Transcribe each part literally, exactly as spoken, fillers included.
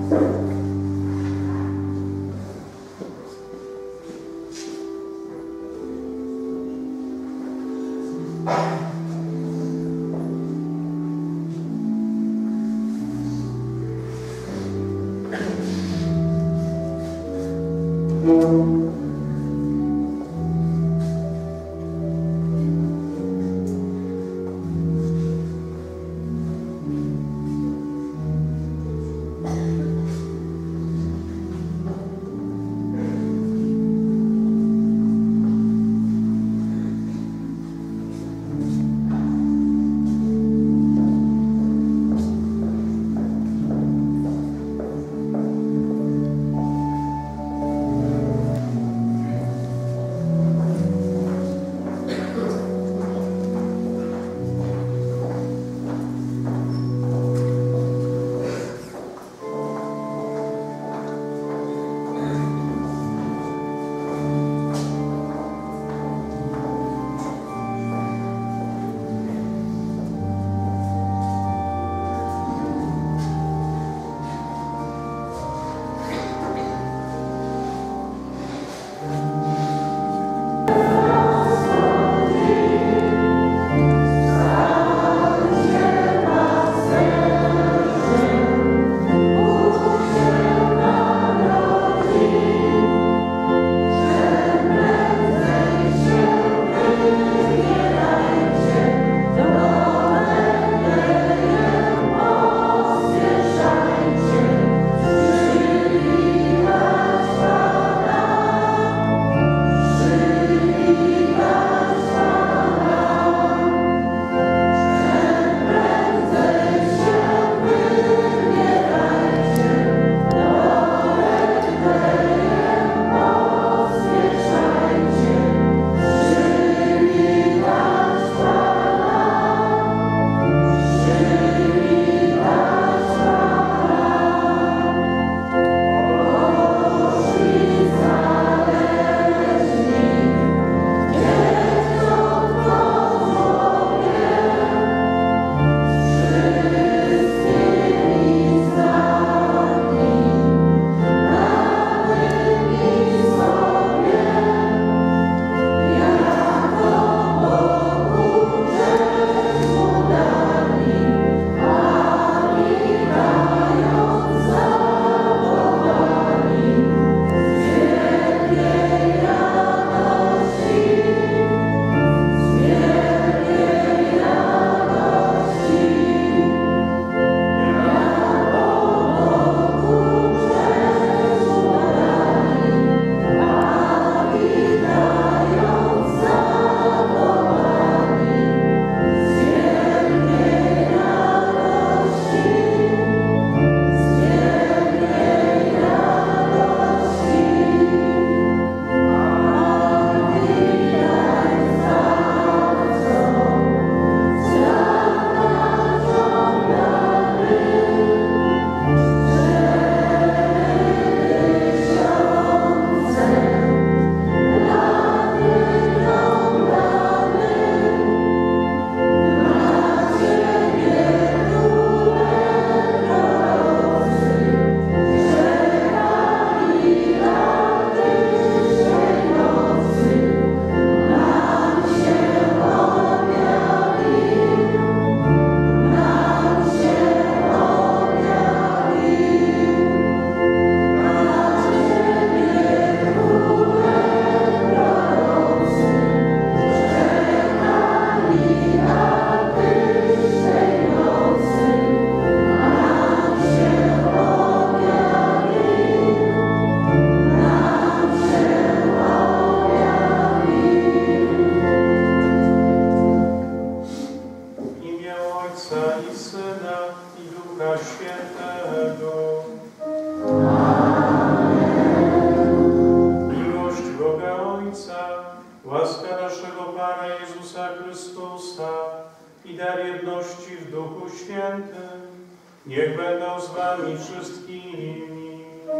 Niech będą z wami wszystkimi.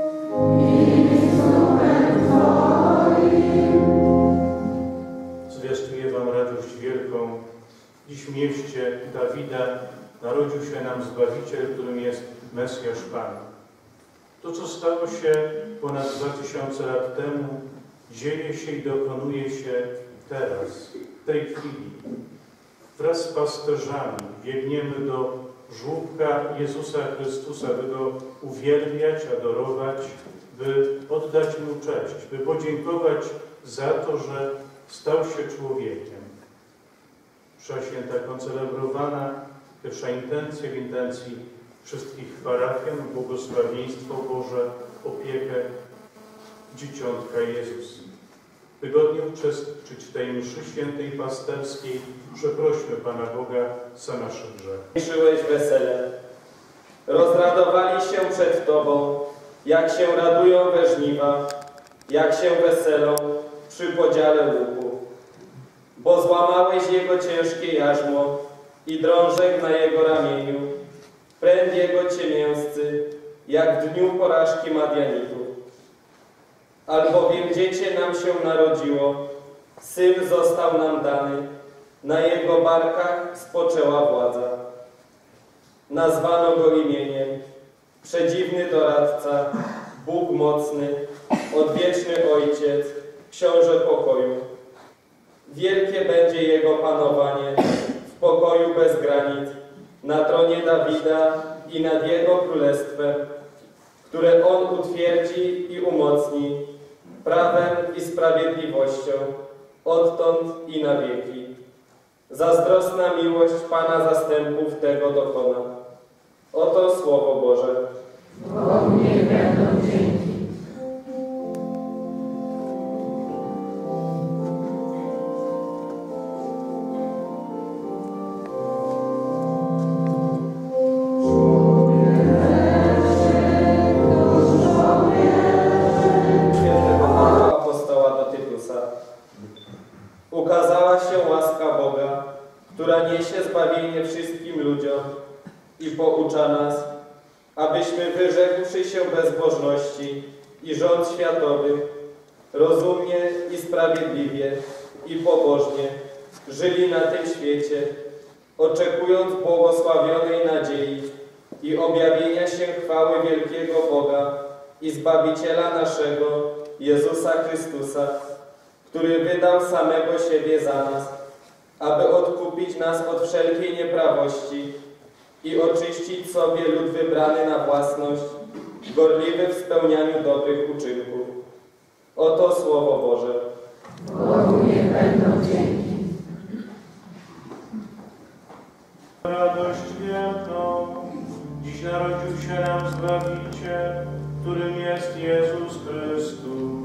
Zwiastuję wam radość wielką. Dziś w mieście Dawida narodził się nam Zbawiciel, którym jest Mesjasz Pan. To, co stało się ponad dwa tysiące lat temu, dzieje się i dokonuje się teraz, w tej chwili. Wraz z pasterzami biegniemy do żłóbka Jezusa Chrystusa, by Go uwielbiać, adorować, by oddać Mu cześć, by podziękować za to, że stał się człowiekiem. Msza święta koncelebrowana, pierwsza intencja w intencji wszystkich parafian, błogosławieństwo Boże, opiekę Dzieciątka Jezus. Wygodnie uczestniczyć w tej mszy świętej pasterskiej, przeprośmy Pana Boga za nasze grzechy. Cieszyłeś wesele. Rozradowali się przed Tobą, jak się radują we żniwa, jak się weselą przy podziale łuku. Bo złamałeś jego ciężkie jarzmo i drążek na jego ramieniu, pręd jego ciemięscy, jak w dniu porażki Madianitów. Albowiem dziecię nam się narodziło, syn został nam dany, na jego barkach spoczęła władza. Nazwano go imieniem Przedziwny Doradca, Bóg Mocny, Odwieczny Ojciec, Książę Pokoju. Wielkie będzie jego panowanie w pokoju bez granic, na tronie Dawida i nad jego królestwem, które on utwierdzi i umocni prawem i sprawiedliwością odtąd i na wieki. Zazdrosna miłość Pana zastępów tego dokona. Oto Słowo Boże. Bogu niech będą dzięki. Ukazała się łaska Boga, która niesie zbawienie wszystkim ludziom i poucza nas, abyśmy wyrzekłszy się bezbożności i rząd światowych, rozumnie i sprawiedliwie i pobożnie żyli na tym świecie, oczekując błogosławionej nadziei i objawienia się chwały wielkiego Boga i Zbawiciela naszego, Jezusa Chrystusa, który wydał samego siebie za nas, aby odkupić nas od wszelkiej nieprawości i oczyścić sobie lud wybrany na własność, gorliwy w spełnianiu dobrych uczynków. Oto Słowo Boże. Bogu niech będą dzięki. Radość wielką, dziś narodził się nam Zbawiciel, którym jest Jezus Chrystus.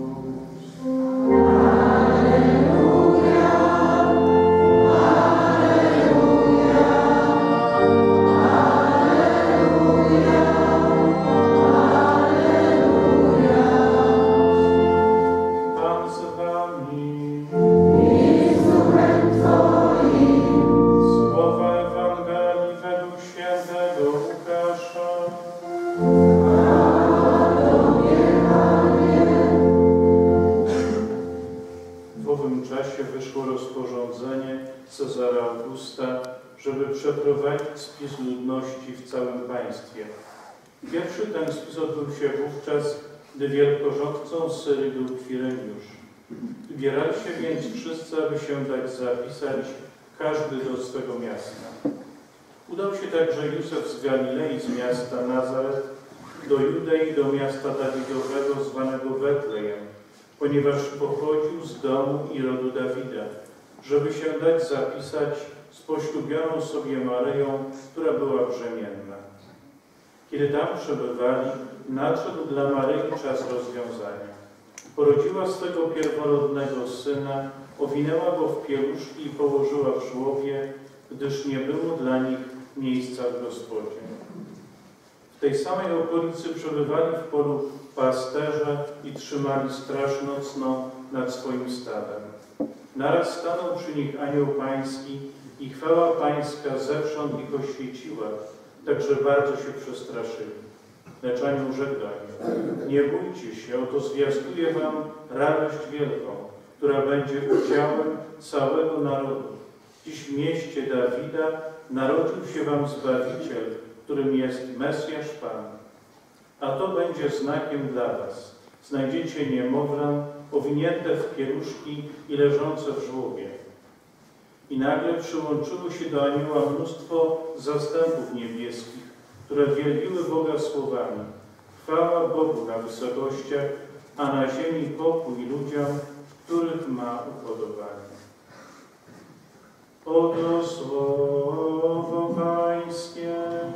Wyszło rozporządzenie Cezara Augusta, żeby przeprowadzić spis ludności w całym państwie. Pierwszy ten spis odbył się wówczas, gdy wielkorządcą Syrii był Kwireniusz. Wybierali się więc wszyscy, aby się dać zapisać, każdy do swego miasta. Udał się także Józef z Galilei, z miasta Nazaret, do Judei, do miasta Dawidowego, zwanego Betlejem, ponieważ pochodził z domu i rodu Dawida, żeby się dać zapisać z poślubioną sobie Maryją, która była brzemienna. Kiedy tam przebywali, nadszedł dla Maryi czas rozwiązania. Porodziła swego pierworodnego syna, owinęła go w pieluszki i położyła w żłobie, gdyż nie było dla nich miejsca w gospodzie. W tej samej okolicy przebywali w polu pasterze i trzymali straż nocną nad swoim stadem. Naraz stanął przy nich anioł pański i chwała pańska zewsząd ich oświeciła, tak że bardzo się przestraszyli. Lecz anioł rzekł do nich: nie bójcie się, oto zwiastuję wam radość wielką, która będzie udziałem całego narodu. Dziś w mieście Dawida narodził się wam Zbawiciel, którym jest Mesjasz Pan. a to będzie znakiem dla was. Znajdziecie niemowlę owinięte w pieluszki i leżące w żłobie. I nagle przyłączyło się do anioła mnóstwo zastępów niebieskich, które wielbiły Boga słowami: chwała Bogu na wysokościach, a na ziemi pokój ludziom, których ma upodobanie. Oto słowo Pańskie.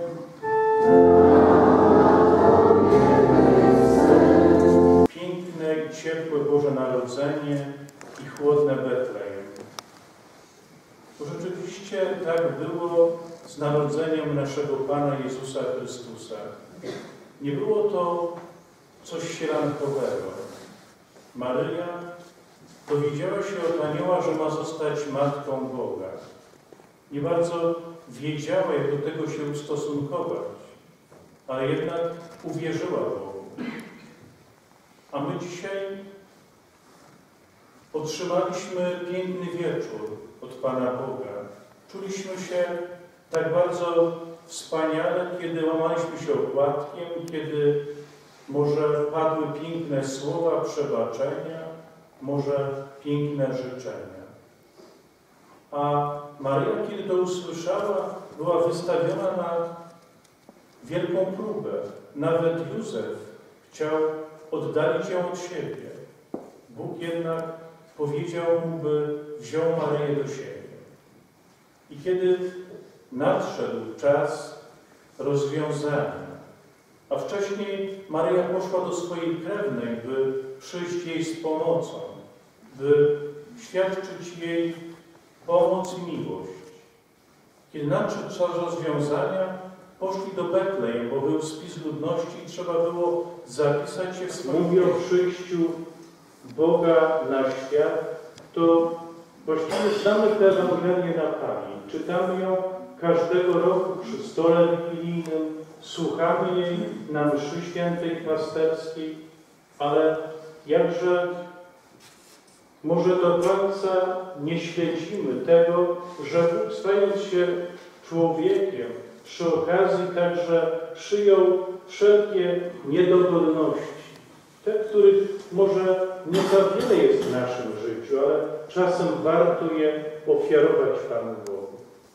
Piękne i ciepłe Boże Narodzenie i chłodne Betlejem. Bo rzeczywiście tak było z narodzeniem naszego Pana Jezusa Chrystusa. Nie było to coś sielankowego. Maryja dowiedziała się od anioła, że ma zostać Matką Boga. Nie bardzo wiedziała, jak do tego się ustosunkować, ale jednak uwierzyła Bogu. A my dzisiaj otrzymaliśmy piękny wieczór od Pana Boga. Czuliśmy się tak bardzo wspaniale, kiedy łamaliśmy się opłatkiem, kiedy może padły piękne słowa przebaczenia, może piękne życzenia. A Maryja, kiedy to usłyszała, była wystawiona na wielką próbę. Nawet Józef chciał oddalić ją od siebie. Bóg jednak powiedział mu, by wziął Maryję do siebie. I kiedy nadszedł czas rozwiązania, a wcześniej Maryja poszła do swojej krewnej, by przyjść jej z pomocą, by świadczyć jej pomoc i miłość. Kiedy nadszedł czas rozwiązania, poszli do Betlejem, bo był spis ludności i trzeba było zapisać się w swoim... Mówi o przyjściu Boga na świat, to właściwie znamy tę Ewangelię na pamięć. Czytamy ją każdego roku przy stole wigilijnym, słuchamy jej na mszy świętej pasterskiej, ale jakże może do końca nie śledzimy tego, że Bóg, stając się człowiekiem, przy okazji także przyjął wszelkie niedogodności, te, których może nie za wiele jest w naszym życiu, ale czasem warto je ofiarować Panu Bogu.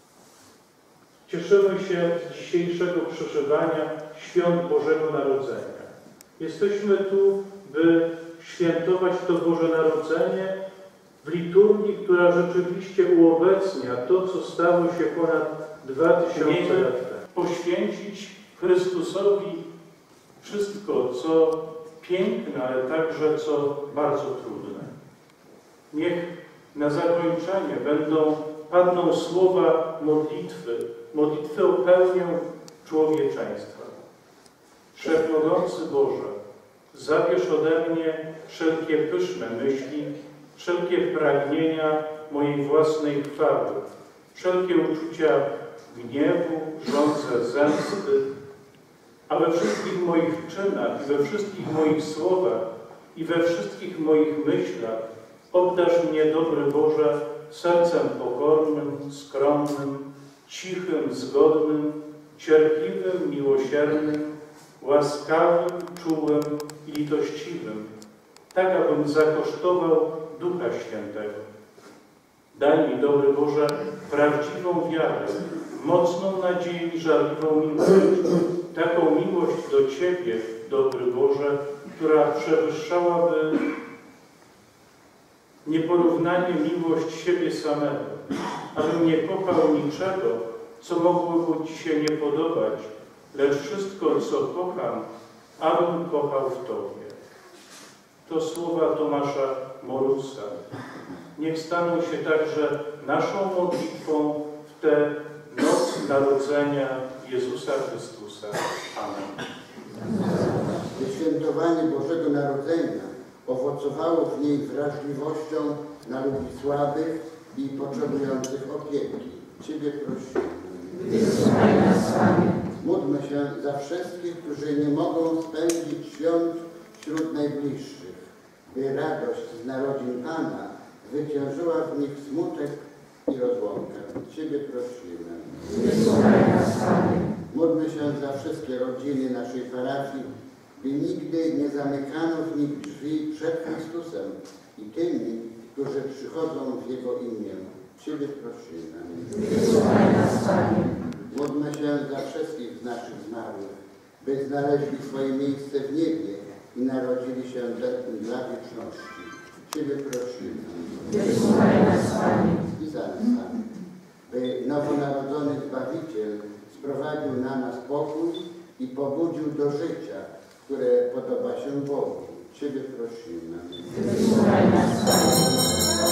Cieszymy się z dzisiejszego przeżywania świąt Bożego Narodzenia. Jesteśmy tu, by świętować to Boże Narodzenie w liturgii, która rzeczywiście uobecnia to, co stało się ponad dwa tysiące lat temu. Poświęcić Chrystusowi wszystko, co piękne, ale także co bardzo trudne. Niech na zakończenie będą, padną słowa modlitwy, modlitwy o pełnię człowieczeństwa. Wszechmogący Boże, zabierz ode mnie wszelkie pyszne myśli, wszelkie pragnienia mojej własnej chwały, wszelkie uczucia gniewu, żądze zemsty, a we wszystkich moich czynach i we wszystkich moich słowach i we wszystkich moich myślach obdarz mnie, dobry Boże, sercem pokornym, skromnym, cichym, zgodnym, cierpliwym, miłosiernym, łaskawym, czułym i litościwym, tak abym zakosztował Ducha Świętego. Daj mi, dobry Boże, prawdziwą wiarę, mocną nadzieję i żarliwą miłość, taką miłość do Ciebie, dobry Boże, która przewyższałaby nieporównanie miłość siebie samego, abym nie kochał niczego, co mogłoby Ci się nie podobać, lecz wszystko, co kocham, abym kochał w Tobie. To słowa Tomasza Morusa. Niech staną się także naszą modlitwą w tę noc narodzenia Jezusa Chrystusa. Amen. Świętowanie Bożego Narodzenia owocowało w niej wrażliwością na ludzi słabych i potrzebujących opieki. Ciebie prosimy. Wysłuchaj nas, Panie. Módlmy się za wszystkich, którzy nie mogą spędzić świąt wśród najbliższych, by radość z narodzin Pana zwyciężyła w nich smutek i rozłąkę. Ciebie prosimy. Wysłuchaj nas, Panie. Módlmy się za wszystkie rodziny naszej parafii, by nigdy nie zamykano w nich drzwi przed Chrystusem i tymi, którzy przychodzą w Jego imię. Ciebie prosimy. Wysłuchaj nas, Panie. Módlmy się za wszystkich z naszych zmarłych, by znaleźli swoje miejsce w niebie i narodzili się dla wieczności. Ciebie prosimy. Wysłuchaj nas, Panie. I za nas samych, by nowonarodzony Zbawiciel sprowadził na nas pokój i pobudził do życia, które podoba się Bogu. Ciebie prosimy. Wysłuchaj nas, Panie.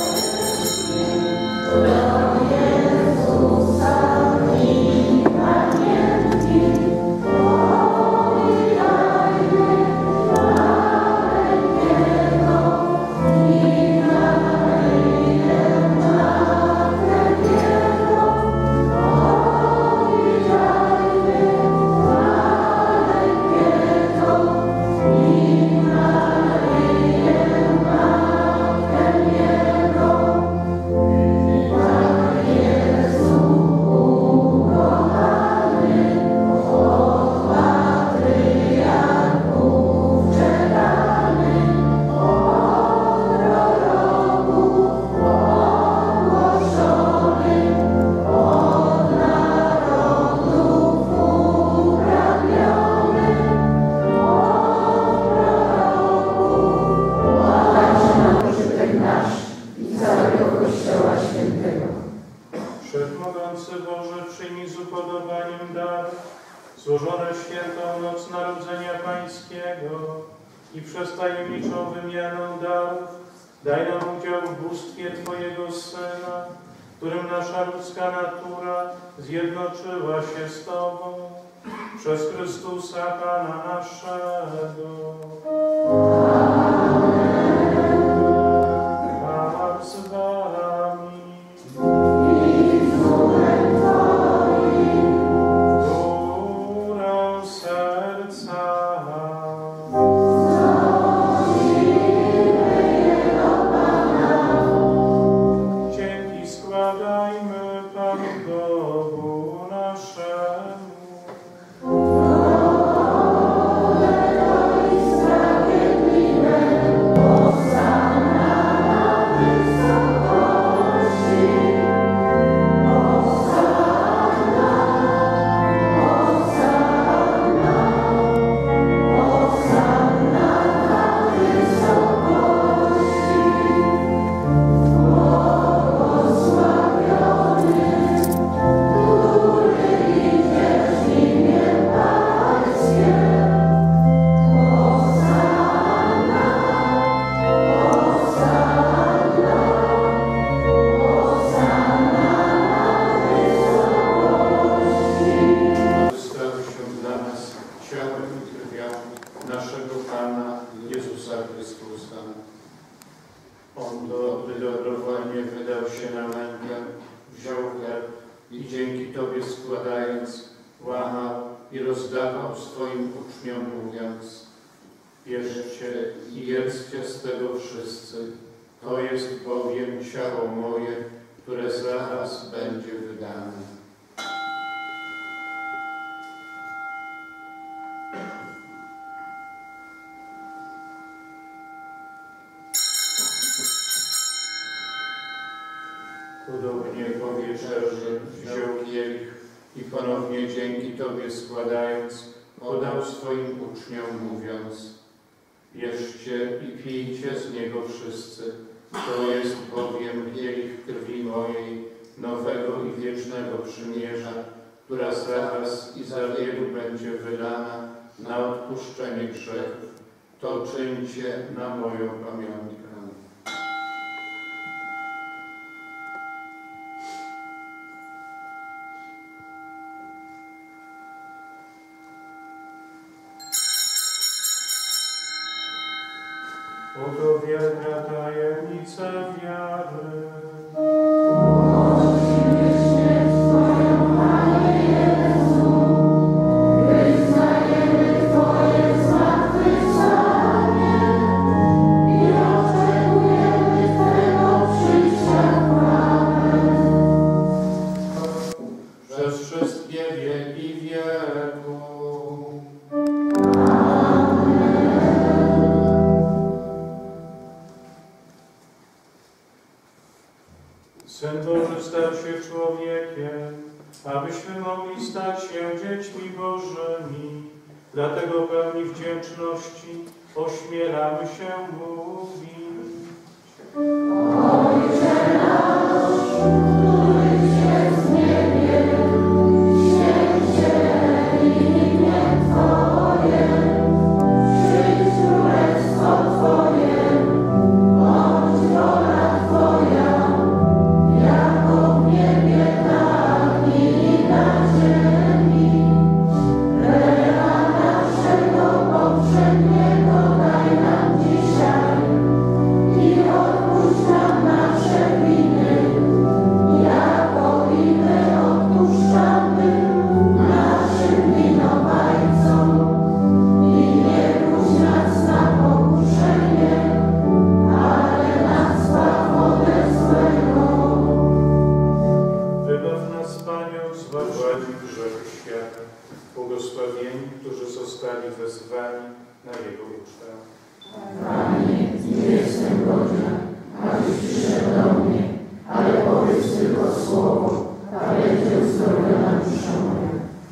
Wszechmogący Boże, przyjmij z upodobaniem dar złożone w świętą noc Narodzenia Pańskiego i przez tajemniczą wymianę darów daj nam udział w bóstwie Twojego Syna, którym nasza ludzka natura zjednoczyła się z Tobą przez Chrystusa Pana naszego. Pan z Wami. Górę serca. Dzięki składajmy Panu Bogu naszemu. Naszego Pana Jezusa Chrystusa. On to, gdy dobrowolnie wydał się na mękę, wziął chleb i dzięki Tobie składając, łamał i rozdawał swoim uczniom, mówiąc: bierzcie i jedzcie z tego wszyscy, to jest bowiem ciało moje, które za was będzie wydane. Podobnie po wieczerzy wziął kielich i ponownie dzięki Tobie składając, podał swoim uczniom, mówiąc: bierzcie i pijcie z niego wszyscy, to jest bowiem kielich krwi mojej, nowego i wiecznego przymierza, która za was i za wielu będzie wylana na odpuszczenie grzechów. To czyńcie na moją pamiątkę. Oto wielka tajemnica wiary. Przez wszystkie wieki wieku. Amen. Dlatego pełni wdzięczności ośmielamy się mówić. Ojcze nasz, któryś jest w niebie, święć się imię Twoje, przyjdź królestwo Twoje, bądź wola Twoja, jako w niebie, tak i na ziemi. Chleba naszego powszedniego daj nam dzisiaj i odpuść nam nasze winy, jako i my odpuszczamy naszym winowajcom. I nie wódź nas na pokuszenie, ale nas zbaw ode złego. Wybaw nas, Panią, z władzy grzech świata, błogosławieni, którzy zostali wezwani na Jego ucztę. Panie, nie jestem godzien, abyś przyszedł do mnie, ale powiedz tylko słowo, a będzie uzdrowiona dusza moja.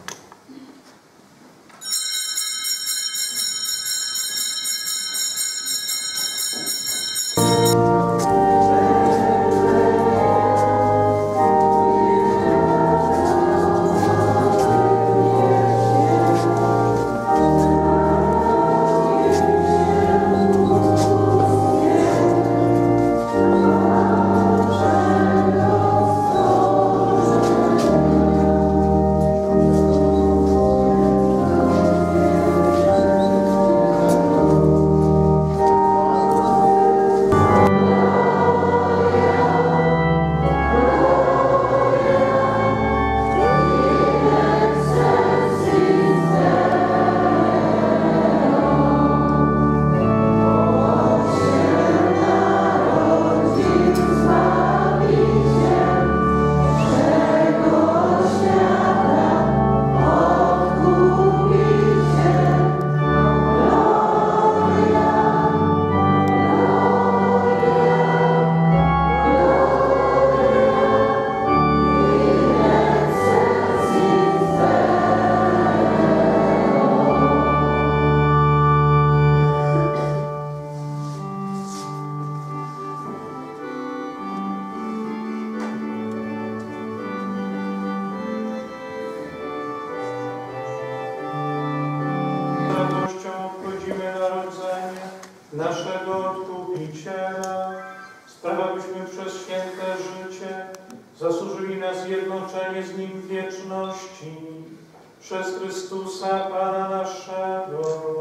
naszego Odkupiciela. Sprawa, byśmy przez święte życie zasłużyli na zjednoczenie z Nim w wieczności. Przez Chrystusa Pana naszego.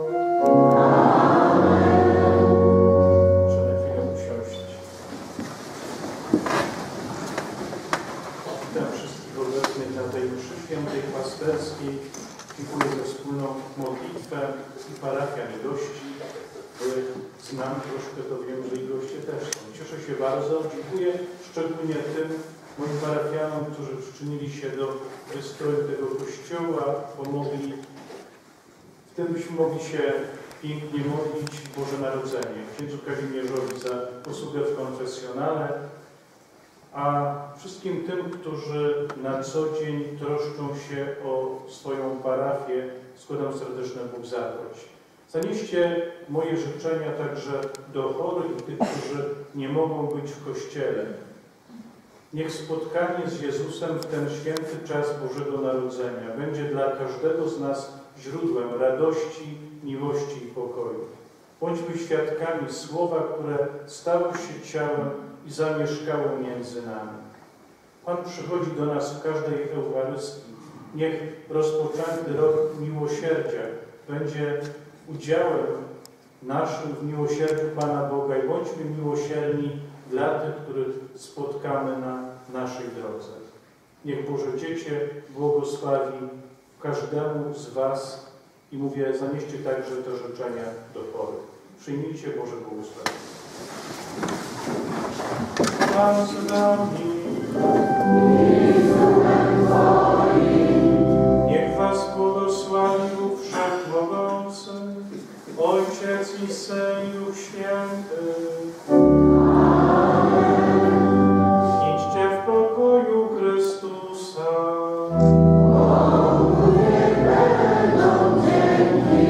Amen. Proszę na chwilę usiąść. Witam wszystkich obecnych na tej mszy świętej pasterskiej. Dziękuję za wspólną modlitwę i parafian i gości. Znam troszkę, to wiem, że i goście też są. Cieszę się bardzo. Dziękuję szczególnie tym moim parafianom, którzy przyczynili się do wystroju tego kościoła, pomogli w tym, byśmy mogli się pięknie modlić Boże Narodzenie. Księdzu Kazimierzowi za posługę w konfesjonale, a wszystkim tym, którzy na co dzień troszczą się o swoją parafię, składam serdeczne Bóg zaproś. Zanieście moje życzenia także do chorych i tych, którzy nie mogą być w Kościele. Niech spotkanie z Jezusem w ten święty czas Bożego Narodzenia będzie dla każdego z nas źródłem radości, miłości i pokoju. Bądźmy świadkami słowa, które stało się ciałem i zamieszkało między nami. Pan przychodzi do nas w każdej Eucharystii. Niech rozpoczęty rok miłosierdzia będzie udziałem naszym w miłosierdziu Pana Boga i bądźmy miłosierni dla tych, których spotkamy na naszej drodze. Niech Boże Dziecię błogosławi każdemu z Was i mówię, zanieście także te życzenia do chorych. Przyjmijcie Boże błogosławieństwo. Pan z nami. Niech Was błogosławi Bóg Wszechmogący, Ojciec i Syn i Duch Święty. Idźcie w pokoju Chrystusa. Bogu niech będą dzięki